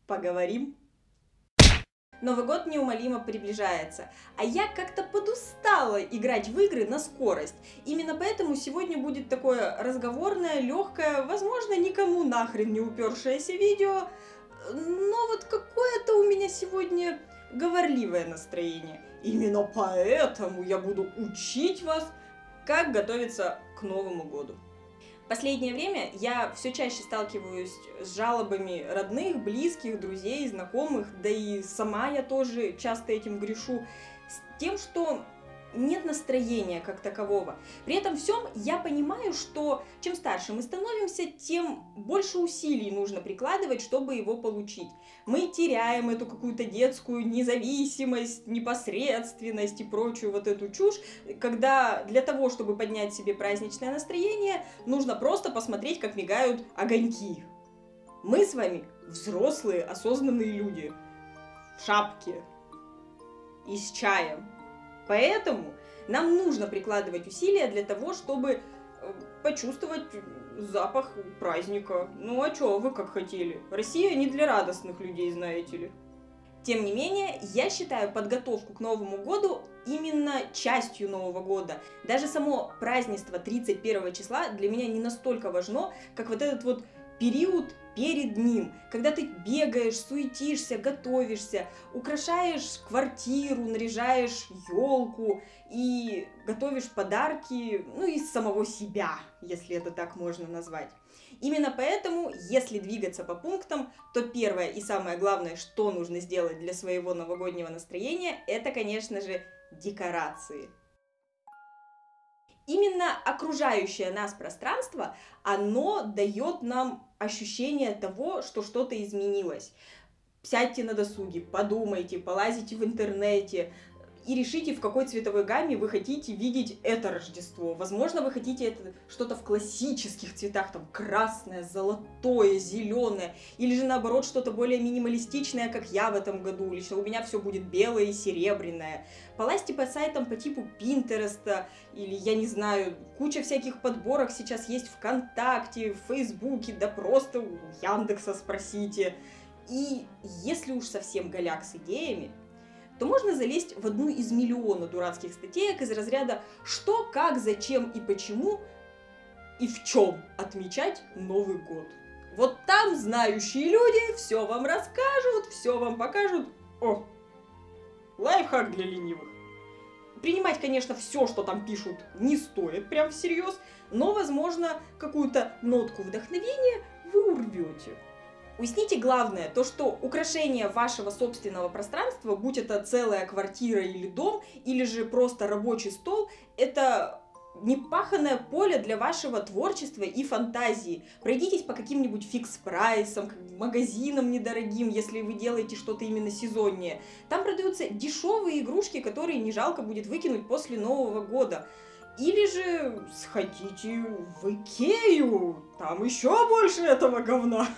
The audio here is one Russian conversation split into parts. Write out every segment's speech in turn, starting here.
Поговорим. Новый год неумолимо приближается, а я как-то подустала играть в игры на скорость. Именно поэтому сегодня будет такое разговорное, легкое, возможно, никому нахрен не упершееся видео, но вот какое-то у меня сегодня говорливое настроение. Именно поэтому я буду учить вас, как готовиться к Новому году. В последнее время я все чаще сталкиваюсь с жалобами родных, близких, друзей, знакомых, да и сама я тоже часто этим грешу, с тем, что нет настроения как такового. При этом всем я понимаю, что чем старше мы становимся, тем больше усилий нужно прикладывать, чтобы его получить. Мы теряем эту какую-то детскую независимость, непосредственность и прочую вот эту чушь, когда для того, чтобы поднять себе праздничное настроение, нужно просто посмотреть, как мигают огоньки. Мы с вами взрослые, осознанные люди в шапке и с чаем. Поэтому нам нужно прикладывать усилия для того, чтобы почувствовать запах праздника. Ну а чё, вы как хотели? Россия не для радостных людей, знаете ли. Тем не менее, я считаю подготовку к Новому году именно частью Нового года. Даже само празднество 31 числа для меня не настолько важно, как вот этот вот период перед ним, когда ты бегаешь, суетишься, готовишься, украшаешь квартиру, наряжаешь елку и готовишь подарки, ну, из самого себя, если это так можно назвать. Именно поэтому, если двигаться по пунктам, то первое и самое главное, что нужно сделать для своего новогоднего настроения, это, конечно же, декорации. Именно окружающее нас пространство, оно дает нам ощущение того, что что-то изменилось. Сядьте на досуге, подумайте, полазите в интернете и решите, в какой цветовой гамме вы хотите видеть это Рождество. Возможно, вы хотите это что-то в классических цветах, там красное, золотое, зеленое, или же наоборот что-то более минималистичное, как я в этом году. Лично у меня все будет белое и серебряное. Полазьте по сайтам по типу Пинтереста, или, я не знаю, куча всяких подборок сейчас есть ВКонтакте, в Фейсбуке, да просто у Яндекса спросите. И если уж совсем голяк с идеями, то можно залезть в одну из миллиона дурацких статеек из разряда «Что, как, зачем и почему и в чем отмечать Новый год». Вот там знающие люди все вам расскажут, все вам покажут. О, лайфхак для ленивых. Принимать, конечно, все, что там пишут, не стоит прям всерьез, но, возможно, какую-то нотку вдохновения вы урвете. Уясните главное, то что украшение вашего собственного пространства, будь это целая квартира или дом, или же просто рабочий стол, это непаханное поле для вашего творчества и фантазии. Пройдитесь по каким-нибудь фикс-прайсам, магазинам недорогим, если вы делаете что-то именно сезоннее. Там продаются дешевые игрушки, которые не жалко будет выкинуть после Нового года. Или же сходите в Икею, там еще больше этого говна.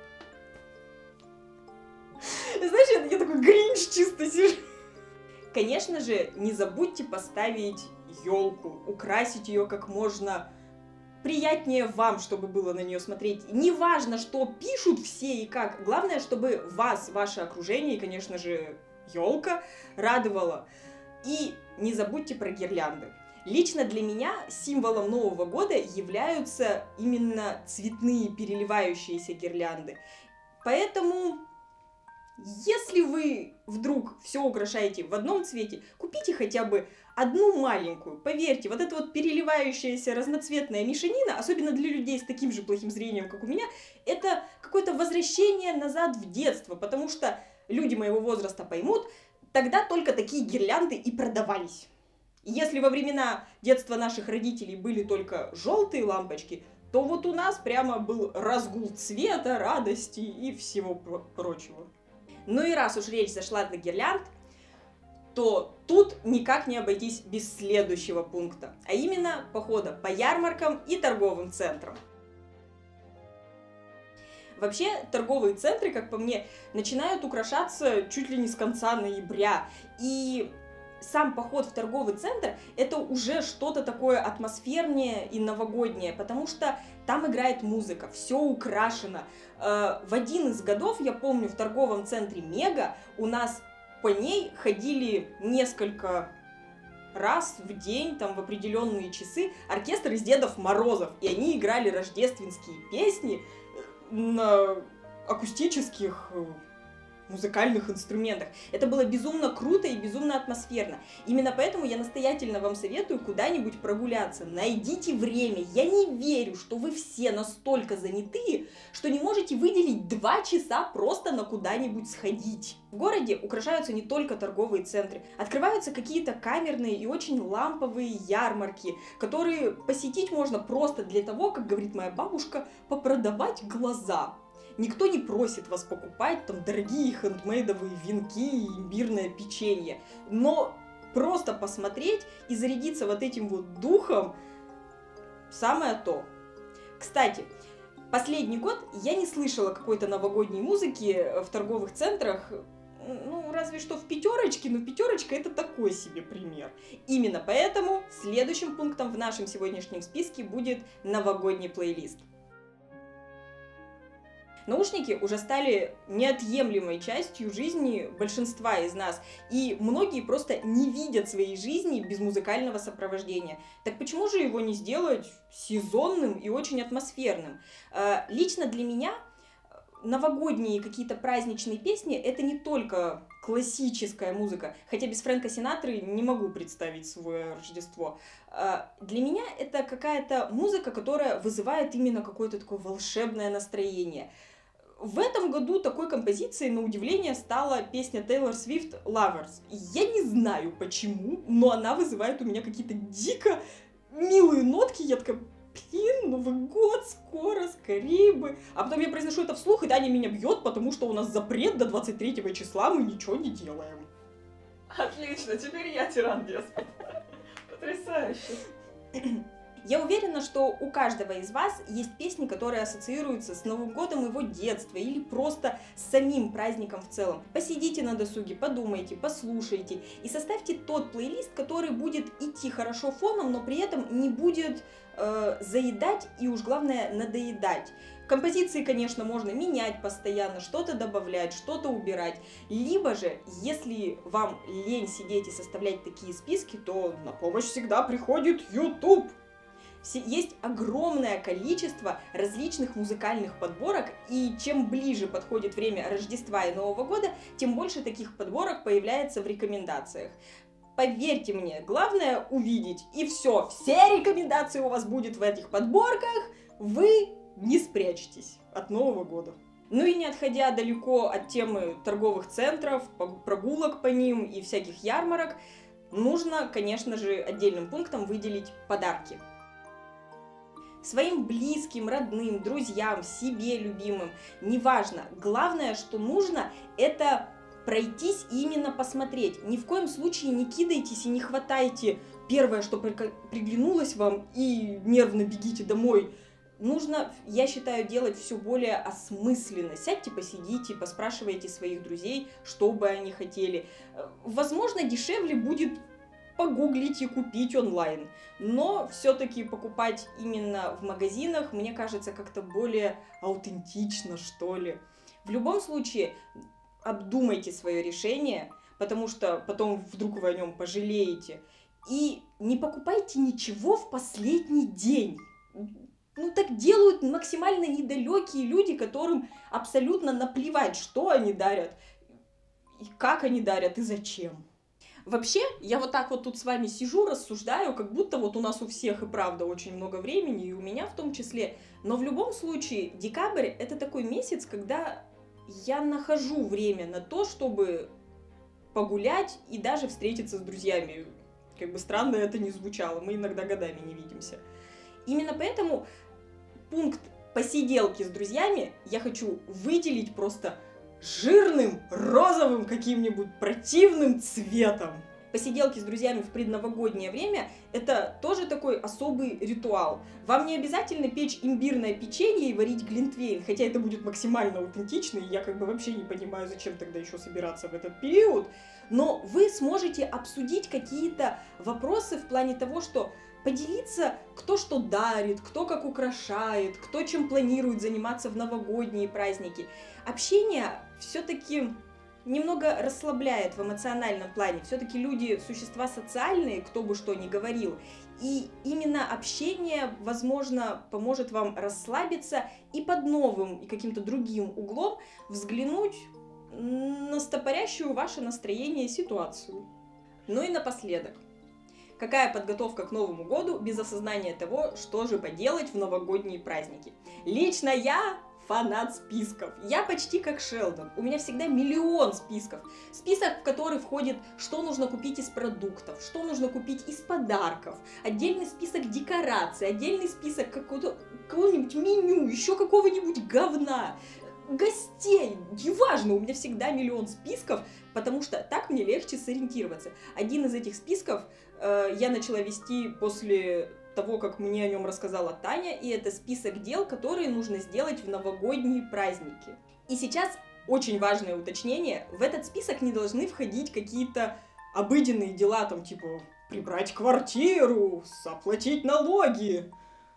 Знаешь, я такой гринч чисто сижу. Конечно же, не забудьте поставить елку, украсить ее как можно приятнее вам, чтобы было на нее смотреть. Неважно, что пишут все и как. Главное, чтобы вас, ваше окружение и, конечно же, елка радовала. И не забудьте про гирлянды. Лично для меня символом Нового года являются именно цветные переливающиеся гирлянды. Поэтому, если вы вдруг все украшаете в одном цвете, купите хотя бы одну маленькую. Поверьте, вот эта вот переливающаяся разноцветная мешанина, особенно для людей с таким же плохим зрением, как у меня, это какое-то возвращение назад в детство, потому что люди моего возраста поймут, тогда только такие гирлянды и продавались. Если во времена детства наших родителей были только желтые лампочки, то вот у нас прямо был разгул цвета, радости и всего прочего. Ну и раз уж речь зашла до гирлянд, то тут никак не обойтись без следующего пункта, а именно похода по ярмаркам и торговым центрам. Вообще, торговые центры, как по мне, начинают украшаться чуть ли не с конца ноября. И сам поход в торговый центр это уже что-то такое атмосфернее и новогоднее, потому что там играет музыка, все украшено. В один из годов, я помню, в торговом центре Мега у нас по ней ходили несколько раз в день, там в определенные часы, оркестр из Дедов Морозов, и они играли рождественские песни на акустических музыкальных инструментах. Это было безумно круто и безумно атмосферно. Именно поэтому я настоятельно вам советую куда-нибудь прогуляться. Найдите время. Я не верю, что вы все настолько занятые, что не можете выделить 2 часа просто на куда-нибудь сходить. В городе украшаются не только торговые центры. Открываются какие-то камерные и очень ламповые ярмарки, которые посетить можно просто для того, как говорит моя бабушка, попродавать глаза. Никто не просит вас покупать там дорогие хендмейдовые венки и имбирное печенье, но просто посмотреть и зарядиться вот этим вот духом самое то. Кстати, последний год я не слышала какой-то новогодней музыки в торговых центрах, ну, разве что в Пятерочке, но Пятерочка это такой себе пример. Именно поэтому следующим пунктом в нашем сегодняшнем списке будет новогодний плейлист. Наушники уже стали неотъемлемой частью жизни большинства из нас, и многие просто не видят своей жизни без музыкального сопровождения. Так почему же его не сделать сезонным и очень атмосферным? Лично для меня новогодние какие-то праздничные песни — это не только классическая музыка, хотя без Фрэнка Синатры не могу представить свое Рождество. Для меня это какая-то музыка, которая вызывает именно какое-то такое волшебное настроение. В этом году такой композицией, на удивление, стала песня Тейлор Свифт «Lovers». Я не знаю почему, но она вызывает у меня какие-то дико милые нотки. Я такая, блин, Новый год скоро, скорее бы. А потом я произношу это вслух, и Таня меня бьет, потому что у нас запрет до 23 числа, мы ничего не делаем. Отлично, теперь я тиран деспот. Потрясающе. Я уверена, что у каждого из вас есть песни, которые ассоциируются с Новым годом его детства или просто с самим праздником в целом. Посидите на досуге, подумайте, послушайте и составьте тот плейлист, который будет идти хорошо фоном, но при этом не будет заедать и уж главное надоедать. Композиции, конечно, можно менять постоянно, что-то добавлять, что-то убирать. Либо же, если вам лень сидеть и составлять такие списки, то на помощь всегда приходит YouTube. Есть огромное количество различных музыкальных подборок, и чем ближе подходит время Рождества и Нового года, тем больше таких подборок появляется в рекомендациях. Поверьте мне, главное увидеть, и все рекомендации у вас будут в этих подборках, вы не спрячетесь от Нового года. Ну и не отходя далеко от темы торговых центров, прогулок по ним и всяких ярмарок, нужно, конечно же, отдельным пунктом выделить подарки. Своим близким, родным, друзьям, себе любимым, неважно. Главное, что нужно, это пройтись и именно посмотреть. Ни в коем случае не кидайтесь и не хватайте первое, что приглянулось вам, и нервно бегите домой. Нужно, я считаю, делать все более осмысленно. Сядьте, посидите, поспрашивайте своих друзей, что бы они хотели. Возможно, дешевле будет погуглить и купить онлайн. Но все-таки покупать именно в магазинах, мне кажется, как-то более аутентично, что ли. В любом случае, обдумайте свое решение, потому что потом вдруг вы о нем пожалеете. И не покупайте ничего в последний день. Ну, так делают максимально недалекие люди, которым абсолютно наплевать, что они дарят, и как они дарят, и зачем. Вообще, я вот так вот тут с вами сижу, рассуждаю, как будто вот у нас у всех и правда очень много времени, и у меня в том числе. Но в любом случае, декабрь — это такой месяц, когда я нахожу время на то, чтобы погулять и даже встретиться с друзьями. Как бы странно это ни звучало, мы иногда годами не видимся. Именно поэтому пункт посиделки с друзьями я хочу выделить просто жирным розовым каким-нибудь противным цветом. Посиделки с друзьями в предновогоднее время – это тоже такой особый ритуал. Вам не обязательно печь имбирное печенье и варить глинтвейн, хотя это будет максимально аутентично, и я как бы вообще не понимаю, зачем тогда еще собираться в этот период. Но вы сможете обсудить какие-то вопросы в плане того, что поделиться, кто что дарит, кто как украшает, кто чем планирует заниматься в новогодние праздники. Общение все-таки немного расслабляет в эмоциональном плане. Все-таки люди существа социальные, кто бы что ни говорил. И именно общение, возможно, поможет вам расслабиться и под новым и каким-то другим углом взглянуть на стопорящую ваше настроение ситуацию. Ну и напоследок. Какая подготовка к Новому году без осознания того, что же поделать в новогодние праздники? Лично я фанат списков. Я почти как Шелдон. У меня всегда миллион списков. Список, в который входит, что нужно купить из продуктов, что нужно купить из подарков, отдельный список декораций, отдельный список какого-нибудь меню, еще какого-нибудь говна, гостей. Неважно, у меня всегда миллион списков, потому что так мне легче сориентироваться. Один из этих списков я начала вести после того, как мне о нем рассказала Таня, и это список дел, которые нужно сделать в новогодние праздники. И сейчас очень важное уточнение: в этот список не должны входить какие-то обыденные дела, там типа прибрать квартиру, оплатить налоги,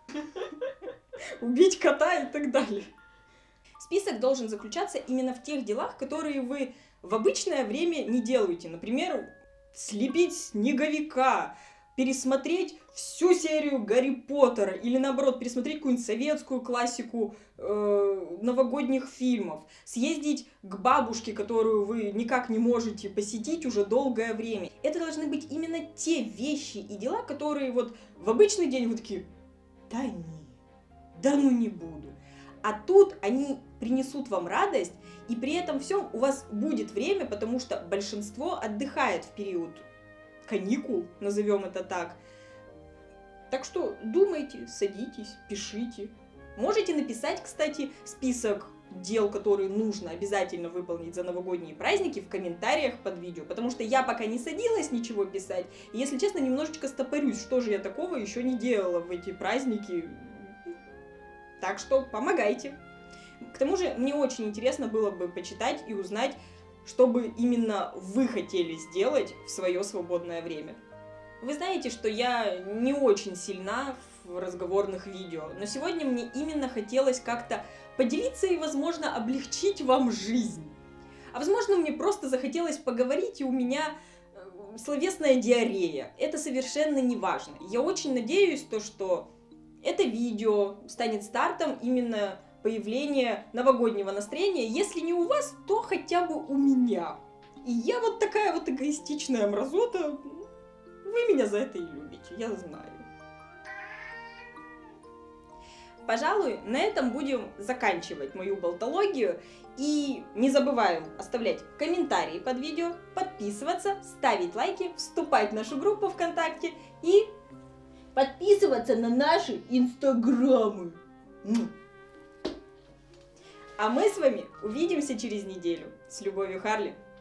убить кота и так далее. Список должен заключаться именно в тех делах, которые вы в обычное время не делаете. Например, слепить снеговика, пересмотреть всю серию Гарри Поттера или, наоборот, пересмотреть какую-нибудь советскую классику новогодних фильмов, съездить к бабушке, которую вы никак не можете посетить уже долгое время. Это должны быть именно те вещи и дела, которые вот в обычный день вы такие: да не, да ну не буду. А тут они принесут вам радость, и при этом всем у вас будет время, потому что большинство отдыхает в период каникул, назовем это так. Так что думайте, садитесь, пишите. Можете написать, кстати, список дел, которые нужно обязательно выполнить за новогодние праздники, в комментариях под видео, потому что я пока не садилась ничего писать, и, если честно, немножечко стопорюсь, что же я такого еще не делала в эти праздники. Так что помогайте. К тому же мне очень интересно было бы почитать и узнать, что бы именно вы хотели сделать в свое свободное время. Вы знаете, что я не очень сильна в разговорных видео, но сегодня мне именно хотелось как-то поделиться и, возможно, облегчить вам жизнь. А возможно, мне просто захотелось поговорить, и у меня словесная диарея. Это совершенно не важно. Я очень надеюсь, что это видео станет стартом именно появления новогоднего настроения. Если не у вас, то хотя бы у меня. И я вот такая вот эгоистичная мразота. Вы меня за это и любите, я знаю. Пожалуй, на этом будем заканчивать мою болтологию. И не забываем оставлять комментарии под видео, подписываться, ставить лайки, вступать в нашу группу ВКонтакте и подписываться на наши инстаграмы. А мы с вами увидимся через неделю. С любовью, Харли.